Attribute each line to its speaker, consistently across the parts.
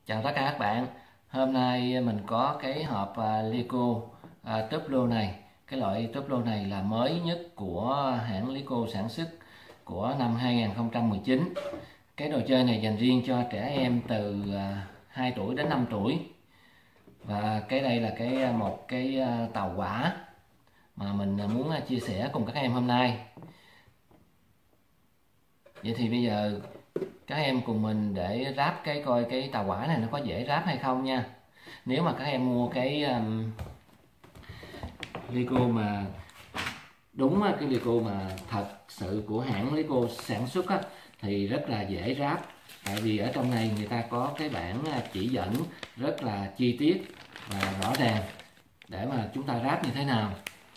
Speaker 1: Chào tất cả các bạn. Hôm nay mình có cái hộp Lico Tuplo này. Cái loại Tuplo này là mới nhất của hãng Lico sản xuất của năm 2019. Cái đồ chơi này dành riêng cho trẻ em từ 2 tuổi đến 5 tuổi. Và cái đây là một cái tàu hỏa mà mình muốn chia sẻ cùng các em hôm nay. Vậy thì bây giờ các em cùng mình để ráp coi cái tàu hỏa này nó có dễ ráp hay không nha. Nếu mà các em mua cái Lico mà đúng cái Lico mà thật sự của hãng Lico sản xuất á, thì rất là dễ ráp, tại vì ở trong này người ta có cái bảng chỉ dẫn rất là chi tiết và rõ ràng để mà chúng ta ráp như thế nào.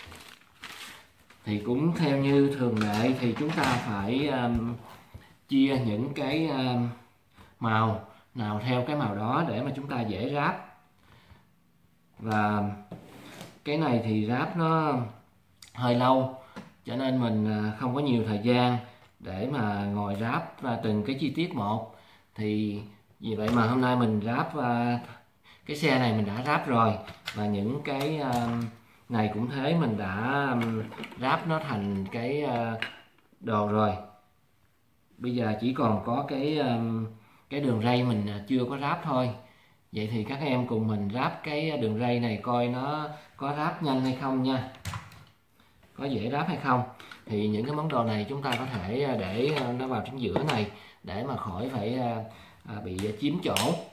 Speaker 1: Thì cũng theo như thường lệ thì chúng ta phải chia những cái màu nào theo cái màu đó để mà chúng ta dễ ráp. Và cái này thì ráp nó hơi lâu cho nên mình không có nhiều thời gian để mà ngồi ráp từng cái chi tiết một. Thì vì vậy mà hôm nay mình ráp cái xe này mình đã ráp rồi, và những cái này cũng thế, mình đã ráp nó thành cái đồ rồi. Bây giờ chỉ còn có cái đường ray mình chưa có ráp thôi. Vậy thì các em cùng mình ráp cái đường ray này coi nó có ráp nhanh hay không nha, có dễ ráp hay không. Thì những cái món đồ này chúng ta có thể để nó vào chính giữa này để mà khỏi phải bị chiếm chỗ.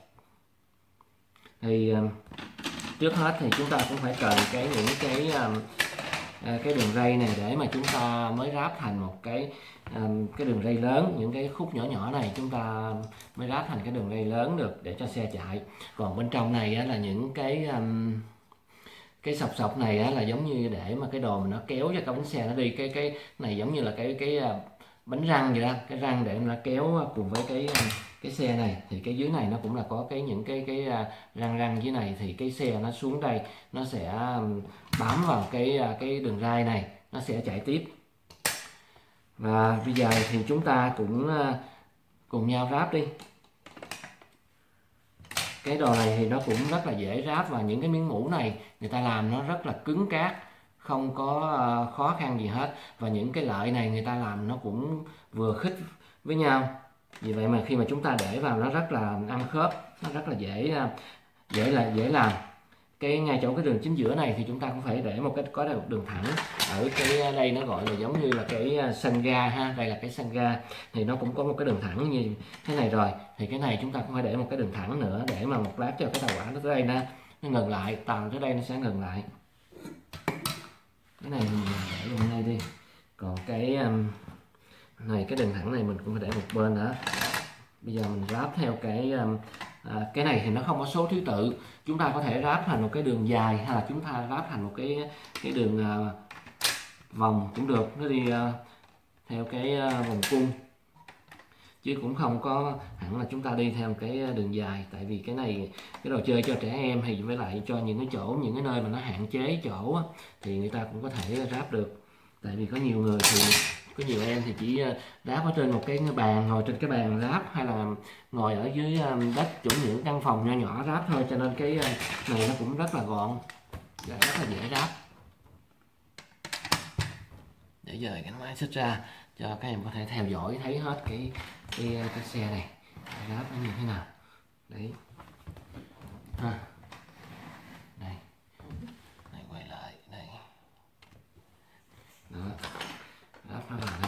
Speaker 1: Thì trước hết thì chúng ta cũng phải cần những cái đường ray này để mà chúng ta mới ráp thành một cái đường ray lớn. Những cái khúc nhỏ nhỏ này chúng ta mới ráp thành cái đường ray lớn được để cho xe chạy. Còn bên trong này là những cái sọc này là giống như để mà cái đồ mà nó kéo cho cái bánh xe nó đi. Cái này giống như là cái bánh răng vậy đó, cái răng để nó kéo cùng với cái xe này. Thì cái dưới này nó cũng là có những cái răng dưới này, thì cái xe nó xuống đây nó sẽ bám vào cái đường ray này, nó sẽ chạy tiếp. Và bây giờ thì chúng ta cũng cùng nhau ráp đi. Cái đồ này thì nó cũng rất là dễ ráp, và những cái miếng mũ này người ta làm nó rất là cứng cáp, không có khó khăn gì hết. Và những cái lợi này người ta làm nó cũng vừa khít với nhau. Vì vậy mà khi mà chúng ta để vào nó rất là ăn khớp, nó rất là dễ làm. Ngay chỗ cái đường chính giữa này thì chúng ta cũng phải để có một đường thẳng. Ở cái đây nó gọi là giống như là cái sân ga ha, đây là cái sân ga, thì nó cũng có một cái đường thẳng như thế này rồi. Thì cái này chúng ta cũng phải để một cái đường thẳng nữa để mà một lát cho cái tàu hỏa nó tới đây nó ngừng lại, tàu tới đây nó sẽ ngừng lại. Cái này mình để luôn đây đi. Còn cái này, cái đường thẳng này mình cũng phải để một bên nữa. Bây giờ mình ráp theo cái này thì nó không có số thứ tự. Chúng ta có thể ráp thành một cái đường dài, hay là chúng ta ráp thành một cái đường vòng cũng được. Nó đi theo cái vòng cung, chứ cũng không có hẳn là chúng ta đi theo một cái đường dài. Tại vì cái này cái đồ chơi cho trẻ em, thì với lại cho những cái nơi mà nó hạn chế chỗ thì người ta cũng có thể ráp được. Tại vì có nhiều em thì chỉ đáp ở trên một cái bàn, ngồi trên cái bàn ráp, hay là ngồi ở dưới đất chủ những căn phòng nho nhỏ ráp thôi, cho nên cái này nó cũng rất là gọn và rất là dễ ráp. Để dời cái máy xích ra cho các em có thể theo dõi thấy hết cái xe này ráp nó như thế nào. Đấy ha, đây quay lại đây đó, ráp nó vào đây.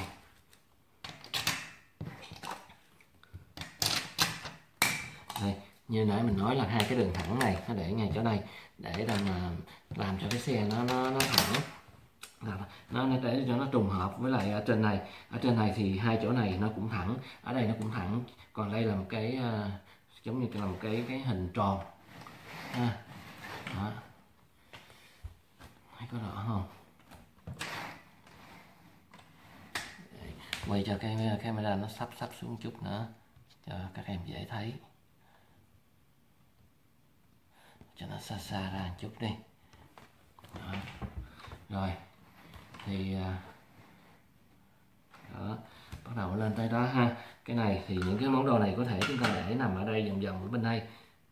Speaker 1: Đây, như nãy mình nói là hai cái đường thẳng này nó để ngay chỗ đây để làm cho cái xe nó thẳng, nó để cho nó trùng hợp với lại ở trên này. Ở trên này thì hai chỗ này nó cũng thẳng, ở đây nó cũng thẳng, còn đây là một cái giống như là một cái hình tròn ha. Đó, thấy có rõ không? Quay cho cái camera nó sắp xuống chút nữa cho các em dễ thấy, cho nó xa ra một chút đi. Đó. Rồi thì đó, bắt đầu lên tới đó ha. Cái này thì những cái món đồ này có thể chúng ta để nằm ở đây vòng vòng ở bên đây,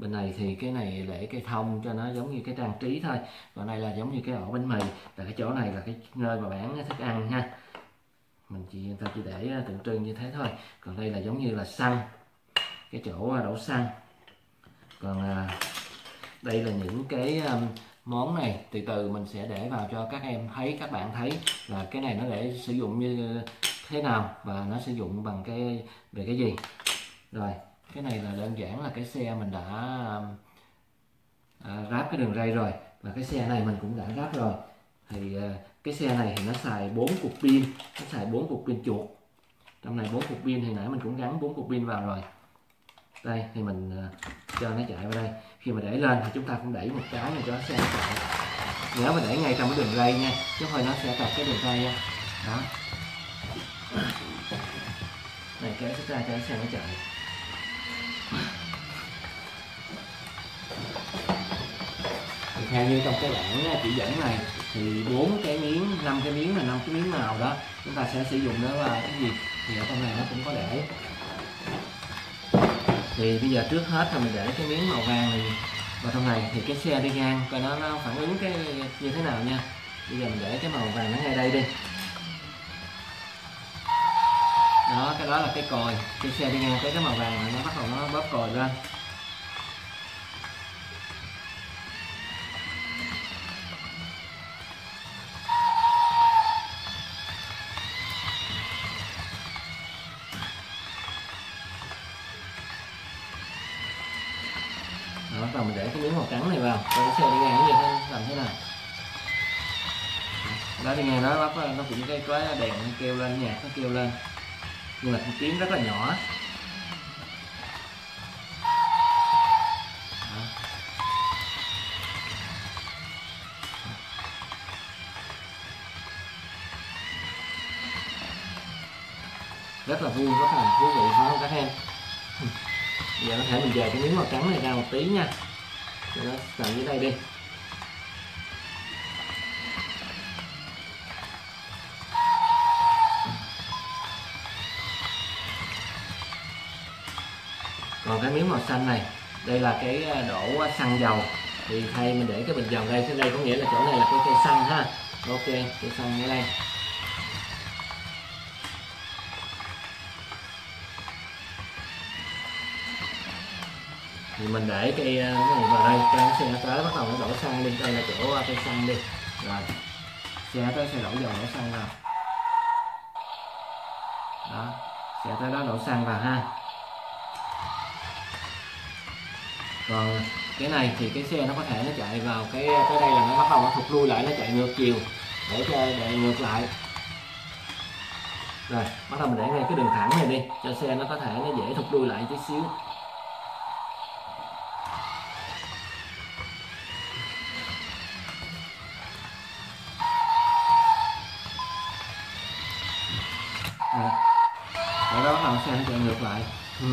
Speaker 1: Bên này thì cái này để cây thông cho nó giống như cái trang trí thôi. Còn đây là giống như cái ổ bánh mì, là cái chỗ này là cái nơi mà bán thức ăn ha. Mình chỉ để tượng trưng như thế thôi. Còn đây là giống như là xăng, cái chỗ đổ xăng. Còn đây là những cái món này từ từ mình sẽ để vào cho các em thấy, các bạn thấy là cái này nó để sử dụng như thế nào và nó sử dụng bằng về cái gì. Rồi cái này là đơn giản là cái xe mình đã ráp cái đường ray rồi, và cái xe này mình cũng đã ráp rồi. Thì cái xe này thì nó xài 4 cục pin, nó xài 4 cục pin chuột. Trong này 4 cục pin thì nãy mình cũng gắn 4 cục pin vào rồi. Đây thì mình cho nó chạy vào đây. Khi mà để lên thì chúng ta cũng đẩy một cái này cho xe nó chạy. Nhớ mà để ngay trong cái đường ray nha, chứ thôi nó sẽ tập cái đường ray nha. Đó. Này kéo ra cho xe nó chạy. Thì theo như trong cái bảng chỉ dẫn này thì 4 cái miếng, 5 cái miếng là 5 cái miếng màu đó chúng ta sẽ sử dụng nó là cái gì, thì ở trong này nó cũng có để. Thì bây giờ trước hết là mình để cái miếng màu vàng này vào trong này, thì cái xe đi ngang coi nó phản ứng cái như thế nào nha. Bây giờ mình để cái màu vàng nó ngay đây đi. Đó, cái đó là cái còi, cái xe đi ngang cái màu vàng này nó bắt đầu nó bóp còi lên. Đó, rồi mình để cái miếng màu trắng này vào, rồi cái xe đi ngang như thế làm thế nào. Đó, đi ngang đó bắt nó cũng cái đèn nó kêu lên, nhạc nó kêu lên, nhưng mà tiếng rất là nhỏ. Đó. Rất là vui, rất là thú vị phải không các em? Bây giờ có thể mình dời cái miếng màu trắng này ra một tí nha, cho nó nằm dưới đây đi. Còn cái miếng màu xanh này, đây là cái đổ xăng dầu, thì thay mình để cái bình dầu đây, đây có nghĩa là chỗ này là cái cây xăng ha. Ok, cây xăng ở đây. Thì mình để cây này vào đây, cho xe tới bắt đầu nó đổ xăng đi, đây là chỗ cây xăng đi. Rồi xe tới sẽ đổ dầu đổ xăng vào. Đó, xe tới đó đổ xăng vào ha. Còn cái này thì cái xe nó có thể nó chạy vào cái đây là nó bắt đầu nó thụt lui lại, nó chạy ngược chiều để ngược lại. Rồi bắt đầu mình để ngay cái đường thẳng này đi, cho xe nó có thể nó dễ thụt lui lại chút xíu. Rồi đó bắt đầu xe nó chạy ngược lại.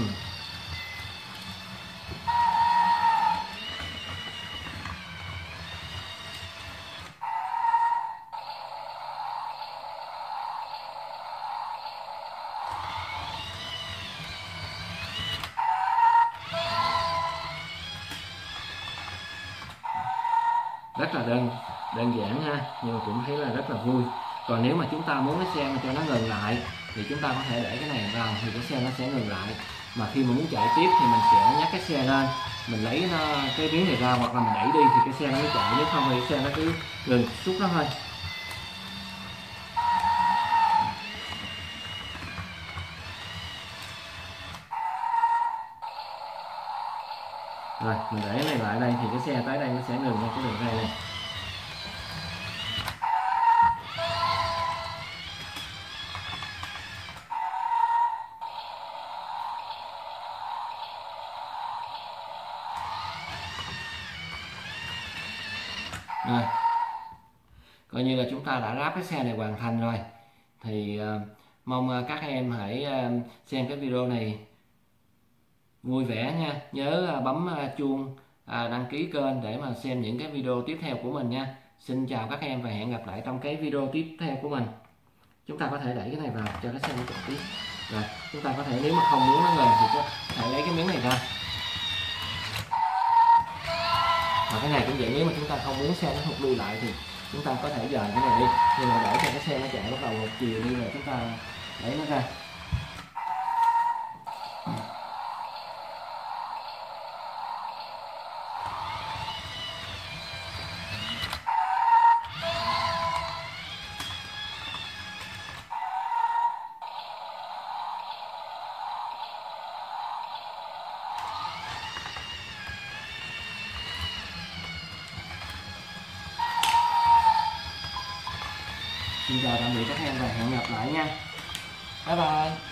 Speaker 1: Rất là đơn giản ha, nhưng mà cũng thấy là rất là vui. Còn nếu mà chúng ta muốn cái xe mà cho nó ngừng lại thì chúng ta có thể để cái này vào, thì cái xe nó sẽ ngừng lại. Mà khi mà muốn chạy tiếp thì mình sẽ nhắc cái xe lên, mình lấy cái miếng này ra, hoặc là mình đẩy đi thì cái xe nó mới chạy, nếu không thì cái xe nó cứ ngừng suốt đó thôi. Rồi mình để cái này lại đây thì cái xe tới đây nó sẽ ngừng ngay cái đường ray này. Rồi coi như là chúng ta đã ráp cái xe này hoàn thành rồi. Thì mong các em hãy xem cái video này vui vẻ nha. Nhớ bấm chuông đăng ký kênh để mà xem những cái video tiếp theo của mình nha. Xin chào các em và hẹn gặp lại trong cái video tiếp theo của mình. Chúng ta có thể đẩy cái này vào cho cái xe nó chạy tiếp. Rồi chúng ta có thể, nếu mà không muốn nó ngừng thì có thể lấy cái miếng này ra. Và cái này cũng vậy, nếu mà chúng ta không muốn xe nó thụt lùi lại thì chúng ta có thể dời cái này đi, nhưng mà để cho cái xe nó chạy bắt đầu một chiều đi rồi chúng ta lấy nó ra. Xin chào tạm biệt các em và hẹn gặp lại nha. Bye bye.